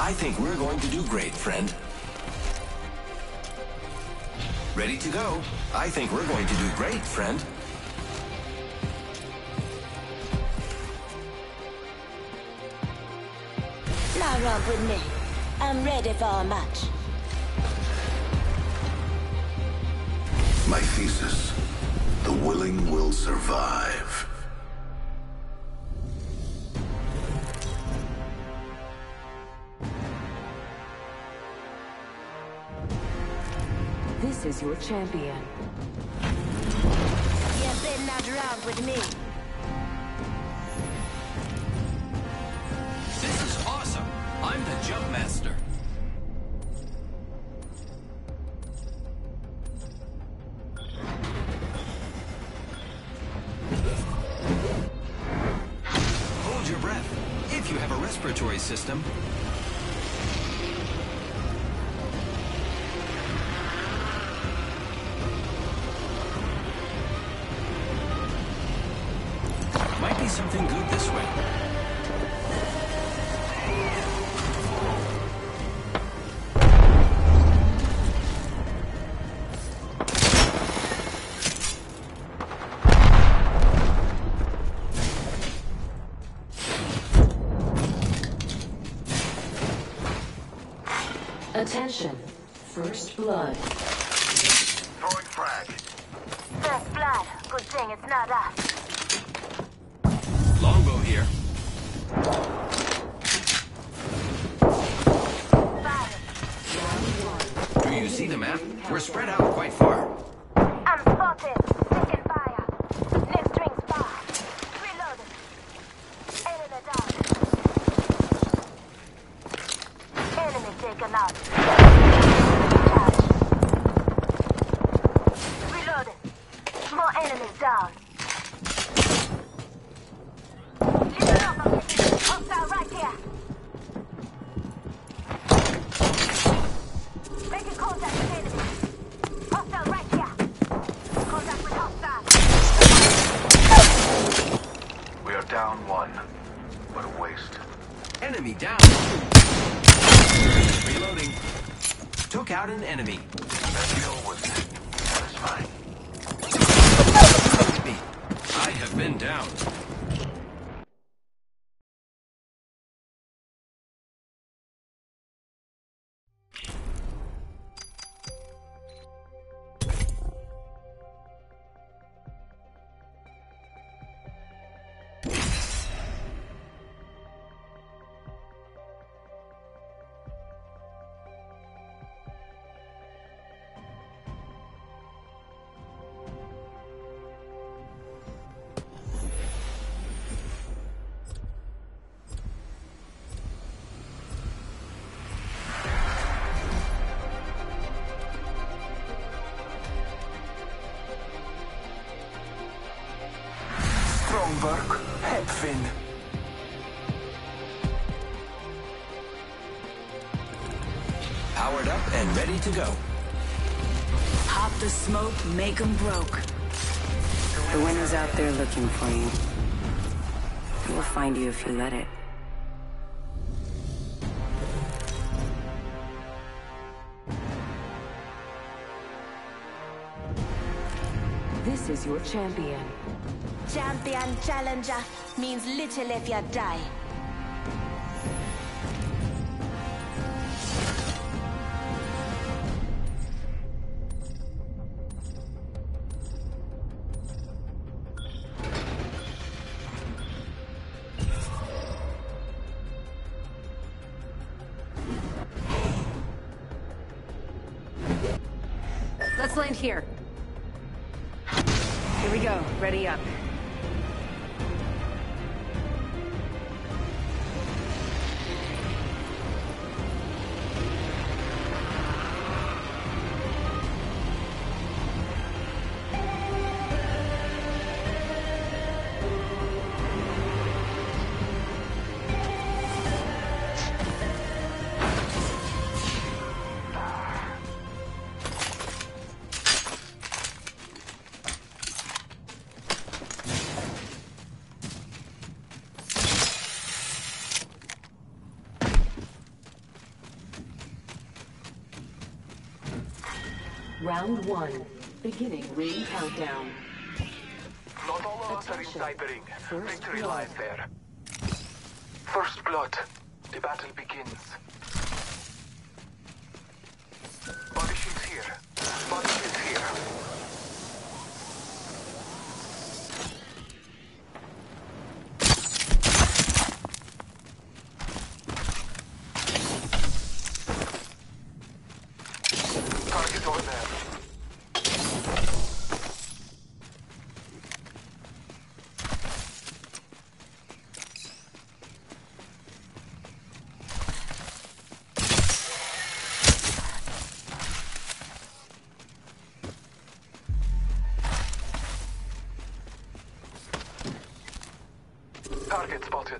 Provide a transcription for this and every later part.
I think we're going to do great, friend. Ready to go. I think we're going to do great, friend. Now romp with me. I'm ready for a match. My thesis: the willing will survive. This is your champion. You better not romp with me. This is awesome. I'm the jump master. Hold your breath. If you have a respiratory system. Might be something good this way. Attention. First blood. Throwing frag. First blood. Good thing it's not us. Longbow here. Do you see the map? We're spread out quite far. I'm spotted. Taking fire. Next ring's far. Reloaded. Enemy down. Enemy taken out. Reloaded. More enemies down. Listen up, I'm getting hostile right here. Making contact with enemy. Hostile right here. Contact with hostile. We are down one. What a waste. Enemy down. Reloading. Took out an enemy. That kill was satisfying. I have been down. Stromberg, Hepfin. Powered up and ready to go. Pop the smoke, make 'em broke. The wind is out there looking for you. It will find you if you let it. This is your champion. Champion challenger means little if you die. Let's land here. Here we go. Ready up. Round 1. Beginning ring countdown. Not all of us are inside the ring. First Victory blood. lies there. First blood. The battle begins. Body shields here. Body shields here. Target over there. Target spotted.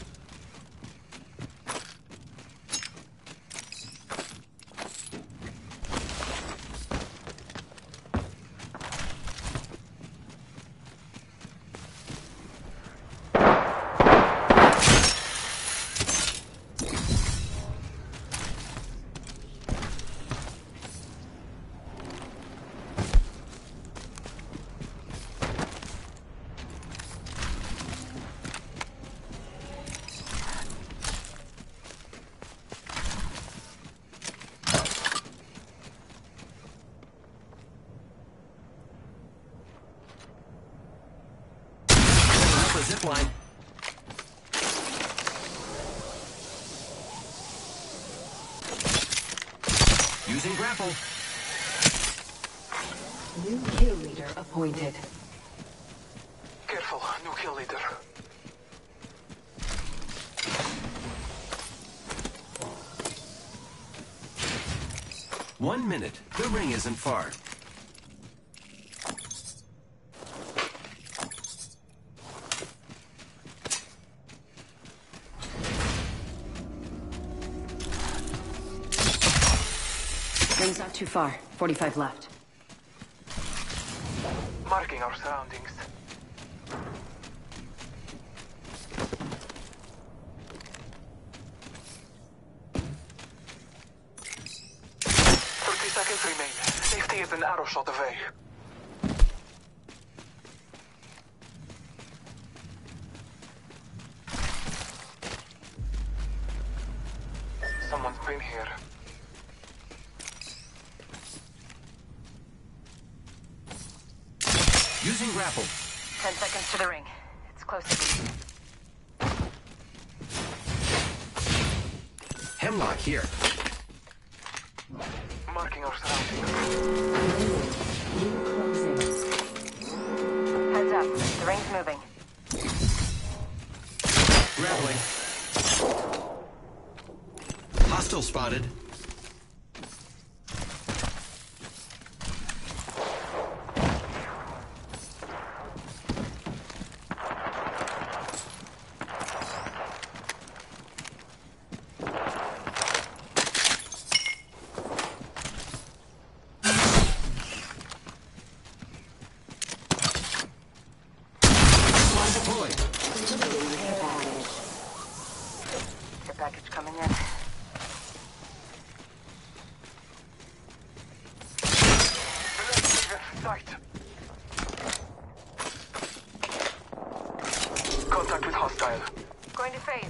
A zip line. Using grapple. New kill leader appointed. Careful, new kill leader. One minute. The ring isn't far. Ring's not too far. 45 left. Marking our surroundings. Seconds remain. Safety is an arrow shot away. Someone's been here. Using grapple. 10 seconds to the ring. It's close to me. Hemlock here. Marking our surroundings. Heads up. The ring's moving. Grappling. Hostile spotted. Your package coming in. Sight. Contact with hostile. Going to phase.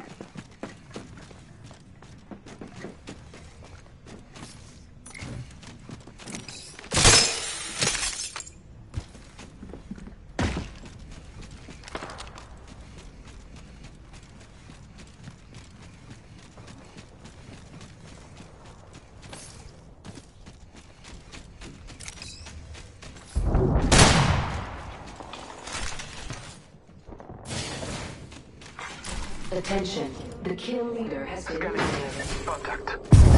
Attention. The kill leader has been Scanning. eliminated. Contact.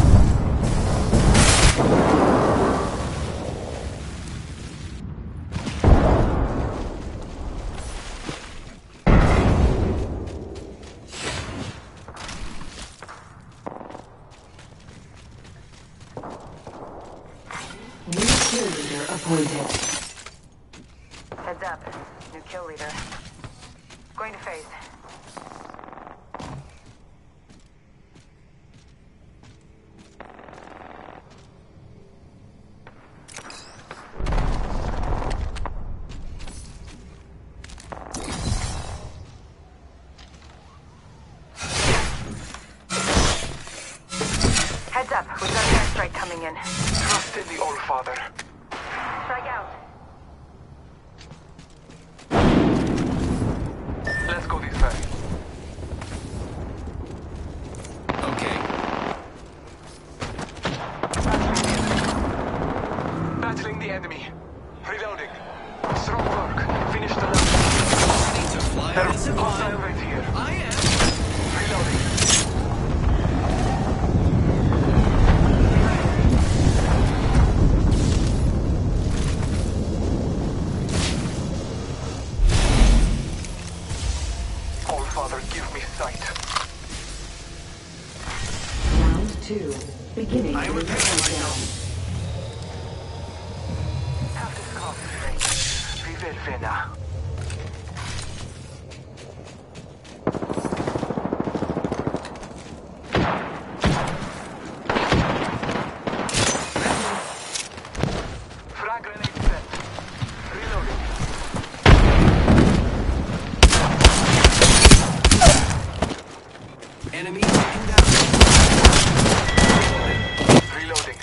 New kill leader appointed. Heads up. New kill leader. Going to phase. We've got an airstrike coming in. Trust in the All-Father. Strike out. Let's go this way. Okay. Battling the enemy. Reloading. Strong work. Finish the last. Ready to fly There this are hostile on. right here. I am. Reloading. All-Father, give me sight. Round 2. Beginning I am ring repairing countdown. Have this coffee. Vive Vena. Frag grenade set. Reloading. Enemy taken down. Reloading.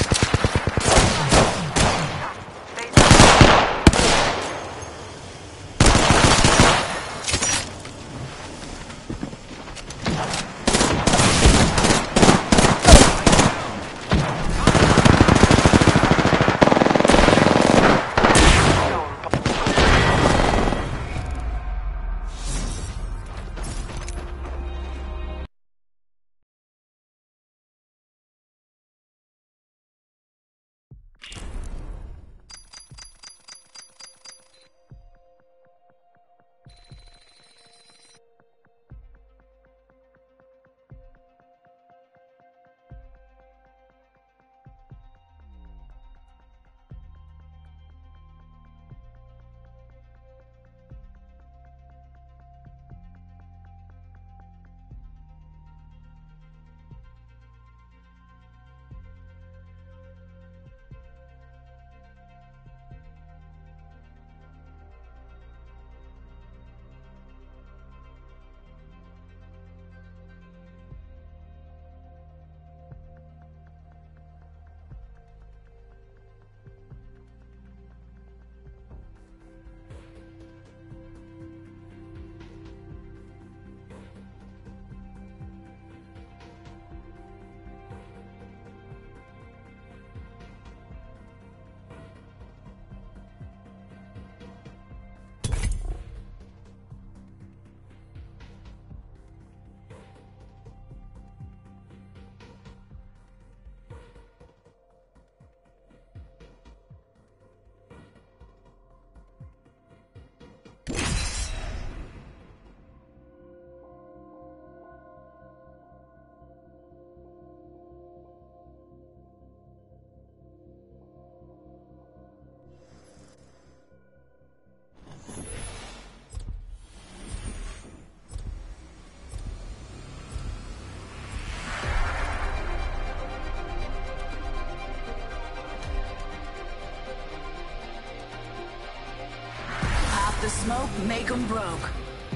The smoke make 'em broke.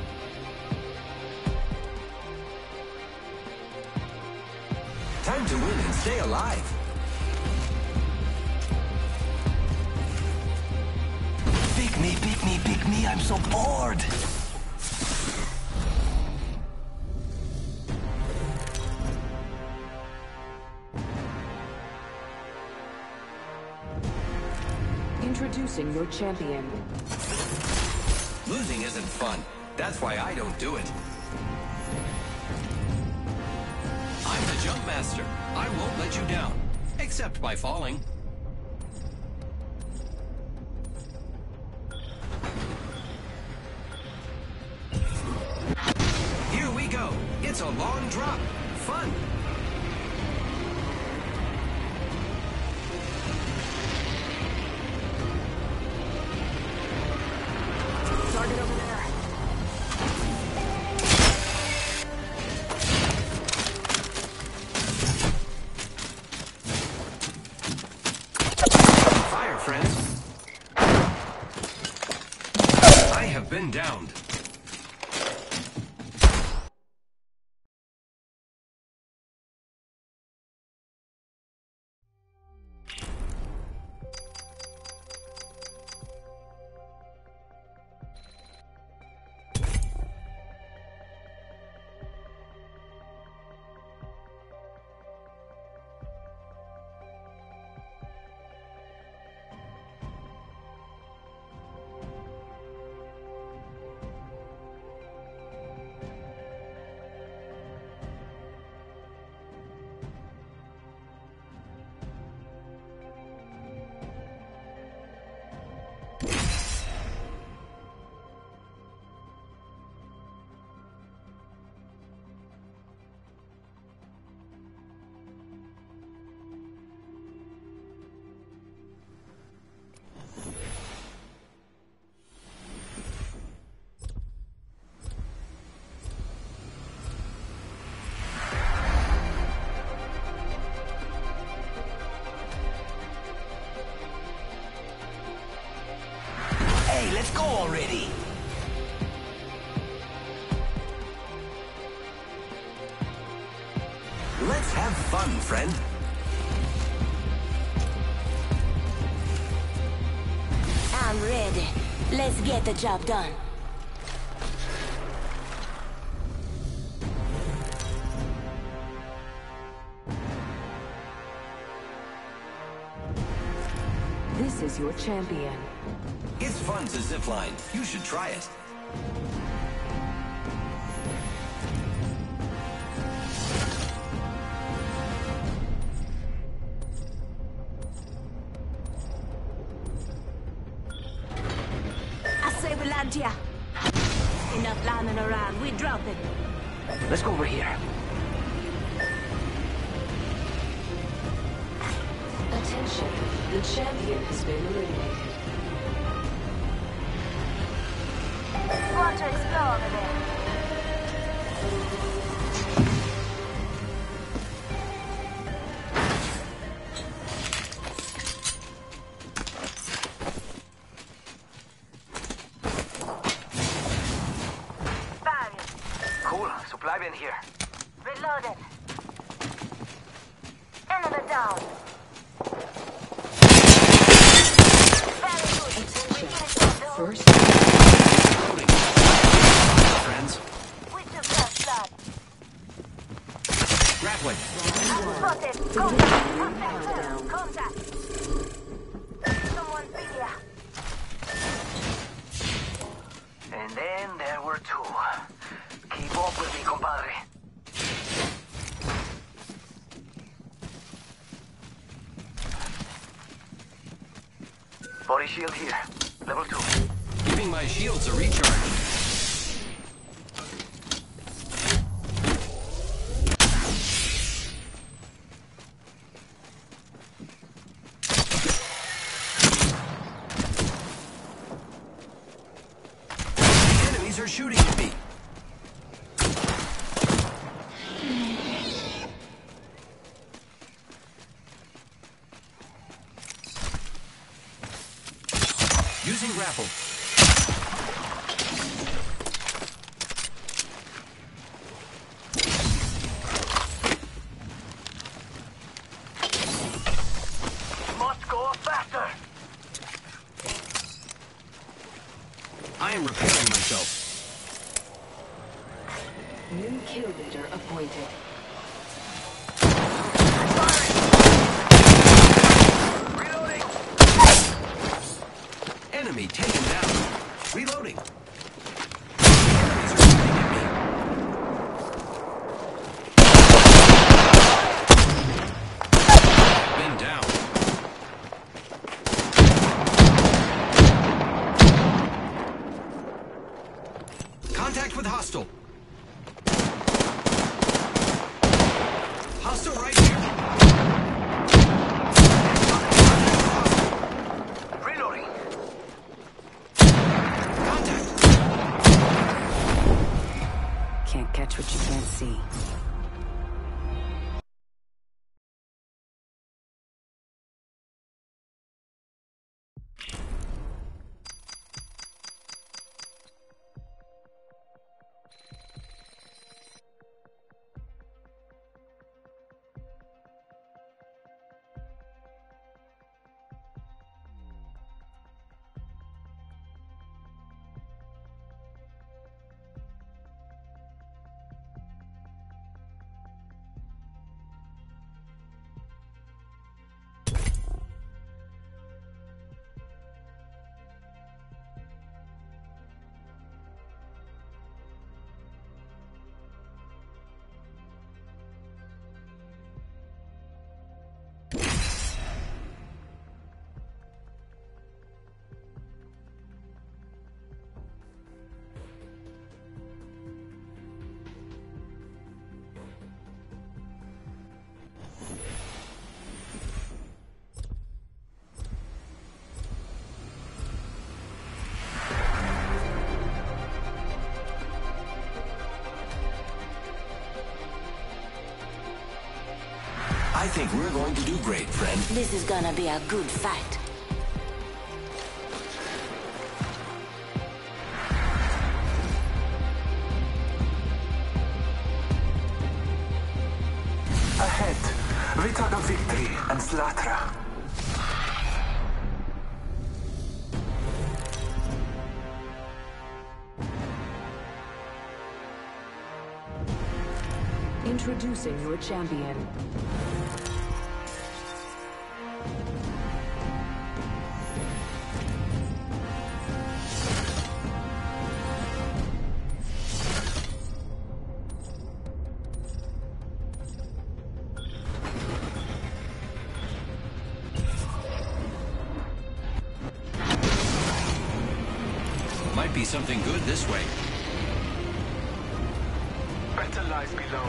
Time to win and stay alive. Pick me, I'm so bored. Introducing your champion. Losing isn't fun. That's why I don't do it. I'm the jump master. I won't let you down. Except by falling. Here we go. It's a long drop. Fun. Target over there. Fire, friends. I have been downed. go already! Let's have fun, friend. I'm ready. Let's get the job done. This is your champion. It's fun to zipline. You should try it. I say we land here. Enough landing around. We're dropping. Let's go over here. Attention, the champion has been eliminated. Want to explore over there? Bang! Cool. Supply bin here. Reloaded. Enemy down. Very good. We need it down. First, Loading. Friends. We took first blood. Grappling. Spotted. Contact. Contact. Contact. Someone be here. And then there were two. Keep up with me, compadre. Body shield here. Level 2. Giving my shields a recharge. Enemies are shooting at me. Using grapple. Must go faster. I am repairing myself. new kill leader appointed. Reloading. Enemy taken down. Reloading. Enemies are shooting at me. Been down. Contact with hostile. Hostile right here. Reloading. Contact. Can't catch what you can't see. I think we're going to do great, friend. This is gonna be a good fight. Rita of victory and Slatra. Introducing your champion. Might be something good this way. Better lies below.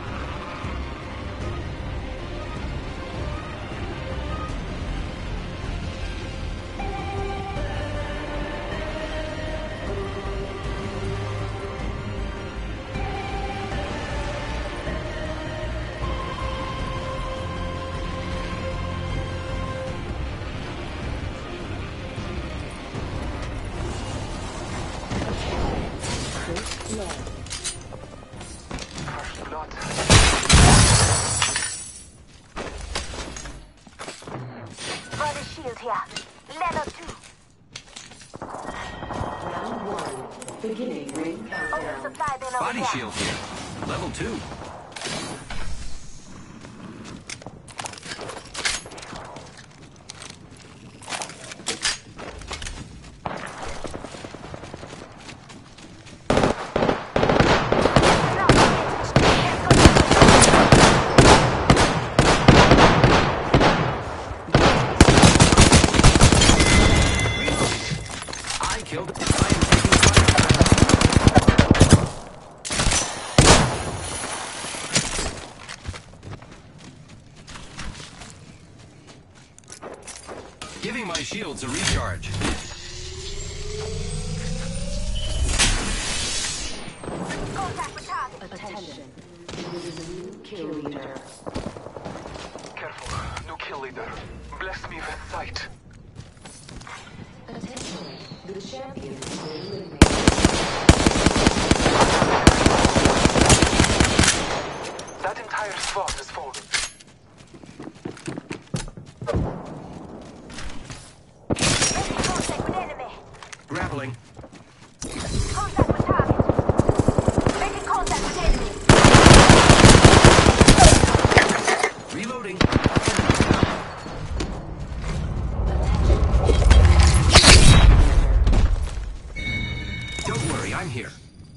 First blood. Body shield here. Level 2. Round 1. Beginning ring Open countdown. supply bin over Body here. shield here. Level 2. I killed it. I am taking fire. Giving my shields a recharge. Contact with target. Attention. This is a new kill leader. Careful, new kill leader. Bless me with sight. Attention. The champion is eliminated. That entire squad has fallen. Making contact with enemy. Grappling. Contact with target. Making contact with enemy. Reloading. Don't worry, I'm here.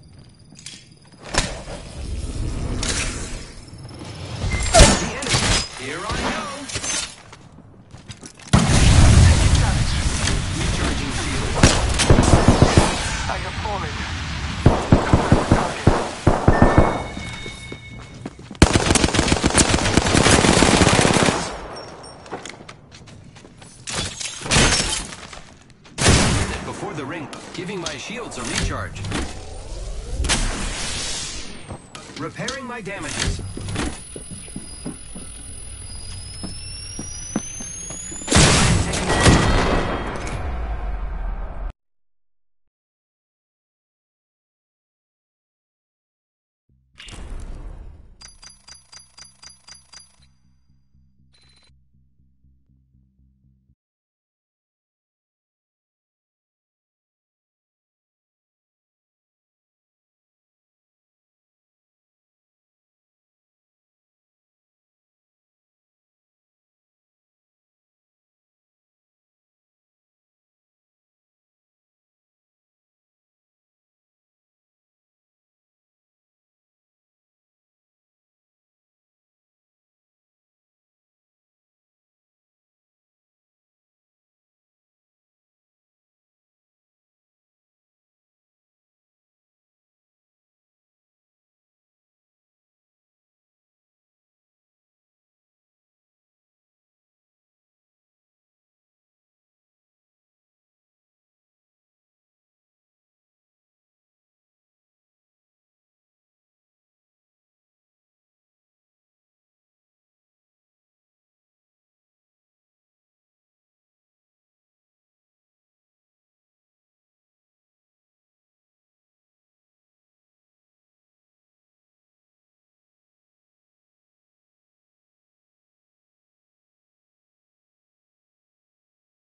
The enemy. Here I go. Recharging shield. I have fallen. Contact with target. Before the ring, giving my shields a recharge. Repairing my damages.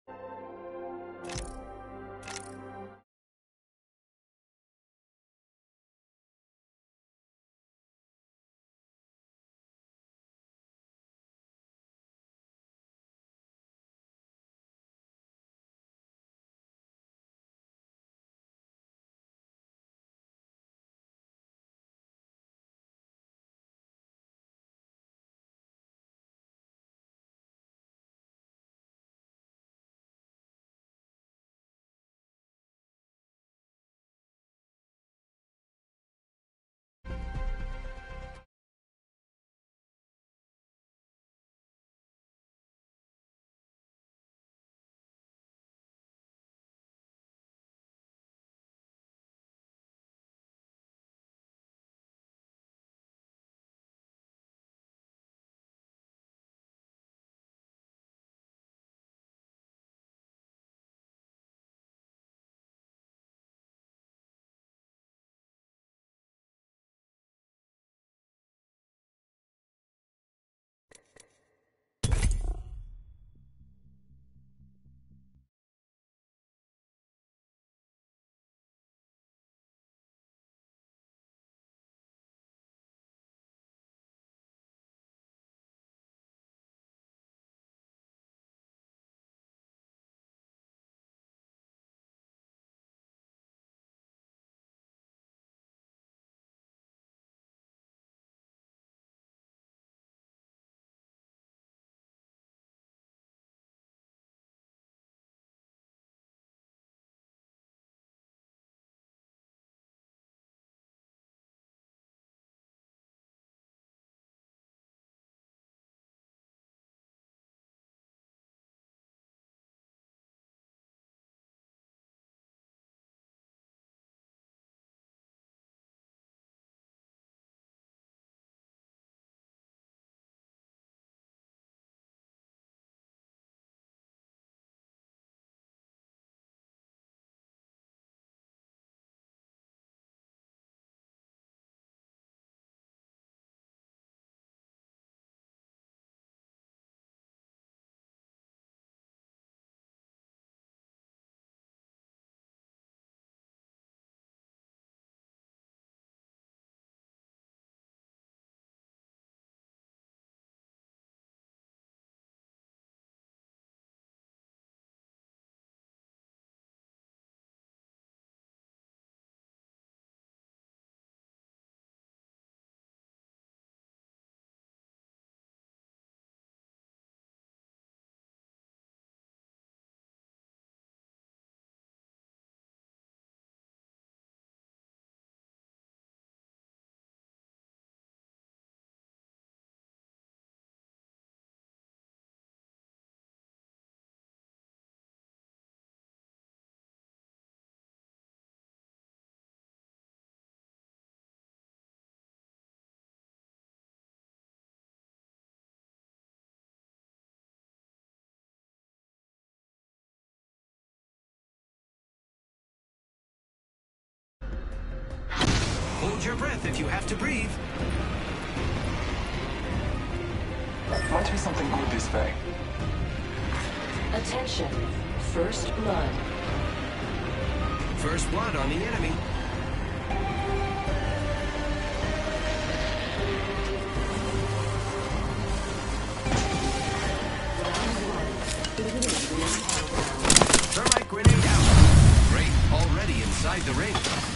Hold your breath if you have to breathe. Might be something good this way. Attention. First blood. First blood on the enemy. Thermite grenade out. Great, already inside the ring.